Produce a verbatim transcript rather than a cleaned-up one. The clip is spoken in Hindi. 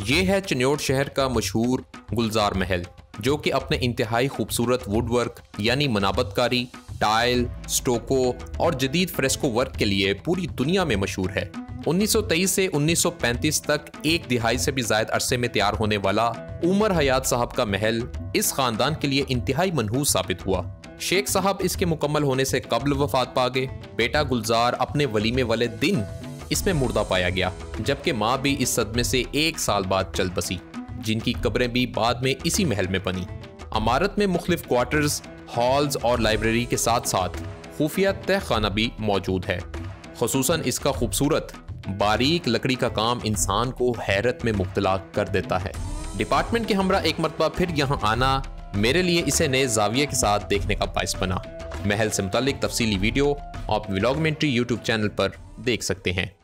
ये है चिन्योट शहर का मशहूर गुलजार महल, जो कि अपने इंतहाई खूबसूरत वुडवर्क यानी मनाबतकारी, टाइल, स्टोको और जदीद फ्रेस्को वर्क के लिए पूरी दुनिया में मशहूर है। उन्नीस सौ तेईस से उन्नीस सौ पैंतीस तक एक दिहाई से भी ज्यादा अरसे में तैयार होने वाला उमर हयात साहब का महल इस खानदान के लिए इंतहाई मनहूस साबित हुआ। शेख साहब इसके मुकम्मल होने से कबल वफात पा गए। बेटा गुलजार अपने वलीमे वाले दिन इसमें मुर्दा पाया गया, जबकि माँ भी इस सदमे से एक साल बाद चल बसी, जिनकी कब्रें भी बाद में इसी महल में बनी। इमारत में मुख्तलिफ क्वार्टर्स, हॉल्स और लाइब्रेरी के साथ साथ खुफिया तहखाना भी मौजूद है। खुसूसन इसका खूबसूरत बारीक लकड़ी का काम इंसान को हैरत में मुब्तला कर देता है। डिपार्टमेंट के हमरा एक मरतबा फिर यहाँ आना मेरे लिए इसे नए जाविये के साथ देखने का बाइस बना। महल से मुतालिक तफसीली वीडियो आप व्लॉगमेंट्री यूट्यूब चैनल पर देख सकते हैं।